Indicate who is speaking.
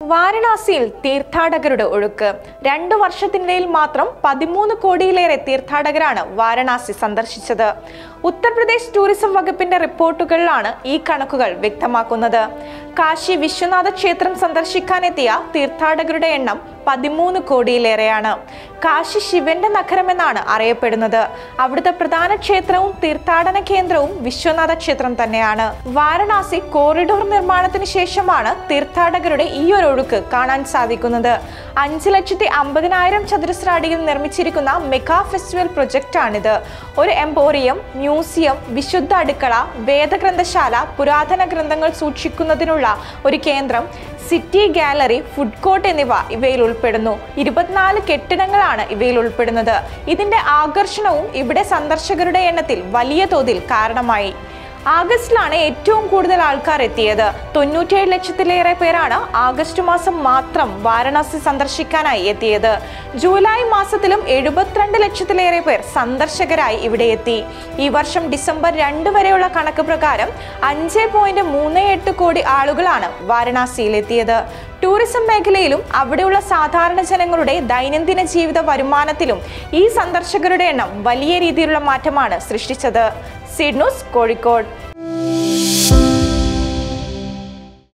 Speaker 1: വാരണാസിയിൽ തീർത്ഥാടകരുടെ ഒഴുക്ക് 2 വർഷത്തിനിടയിൽ മാത്രം 13 കോടിയിലേറെ തീർത്ഥാടകരാണ് വാരണാസി സന്ദർശിച്ചത്. ഉത്തർപ്രദേശ് ടൂറിസം വകുപ്പിന്റെ റിപ്പോർട്ടുകളിലാണ് ഈ കണക്കുകൾ വ്യക്തമാക്കുന്നത്. കാശി വിശ്വനാഥ ക്ഷേത്രം സന്ദർശിക്കാനെത്തിയ തീർത്ഥാടകരുടെ എണ്ണം 13 കോടിയിലേറെയാണ്. കാശി ശിവന്റെ നഗരമെന്നാണ് അറിയപ്പെടുന്നത്. അവിടുത്തെ പ്രധാന ക്ഷേത്രവും തീർത്ഥാടന കേന്ദ്രവും വിശ്വനാഥ ക്ഷേത്രം തന്നെയാണ്. വാരണാസി കോറിഡോർ നിർമ്മാണത്തിന് ശേഷമാണ് തീർത്ഥാടകരുടെ ഈ ഒരു ഒഴുക്ക് കാണാൻ സാധിക്കുന്നത്. 5,50,000 ചതുരശ്ര അടിയിൽ നിർമ്മിച്ചിരിക്കുന്ന മെഗാ ഫെസ്റ്റിവൽ പ്രൊജക്റ്റാണിത്. ഒരു എംപോറിയം, മ്യൂസിയം, വിശുദ്ധ അടുക്കള, വേദഗ്രന്ഥശാല, പുരാതന ഗ്രന്ഥങ്ങൾ സൂക്ഷിക്കുന്നതിനുള്ള ഒരു കേന്ദ്രം, സിറ്റി ഗാലറി, ഫുഡ് കോർട്ട് എന്നിവ ഇവയിൽ ഉൾപ്പെടുന്നു. 24 കെട്ടിടങ്ങളാണ് ഇവയിൽ ഉൾപ്പെടുന്നത്. ഇതിന്റെ ആകർഷണവും ഇവിടെ സന്ദർശകരുടെ എണ്ണത്തിൽ വലിയ തോതിൽ കാരണമായി. ആഗസ്റ്റിലാണ് ഏറ്റവും കൂടുതൽ ആൾക്കാർ എത്തിയത്. 97 ലക്ഷത്തിലേറെ പേരാണ് ആഗസ്റ്റ് മാസം മാത്രം വാരണാസി സന്ദർശിക്കാനായി എത്തിയത്. ജൂലൈ മാസത്തിലും 72 ലക്ഷത്തിലേറെ പേർ സന്ദർശകരായി ഇവിടെ എത്തി. ഈ വർഷം ഡിസംബർ 2 വരെയുള്ള കണക്ക് പ്രകാരം 5.38 കോടി ആളുകളാണ് വാരണാസിയിൽ എത്തിയത്. ടൂറിസം മേഖലയിലും അവിടെയുള്ള സാധാരണ ജനങ്ങളുടെ ദൈനംദിന ജീവിത വരുമാനത്തിലും ഈ സന്ദർശകരുടെ എണ്ണം വലിയ രീതിയിലുള്ള മാറ്റമാണ് സൃഷ്ടിച്ചത്. Seed news, Kozhikode.